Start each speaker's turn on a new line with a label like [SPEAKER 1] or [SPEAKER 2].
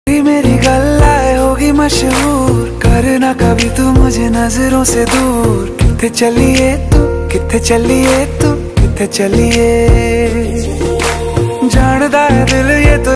[SPEAKER 1] मेरी गल्लाए होगी मशहूर, करना कभी तू मुझे नजरों से दूर। किथे चलिए तू, किथे चलिए तू, किथे चलिए, जानदा है दिल ये तो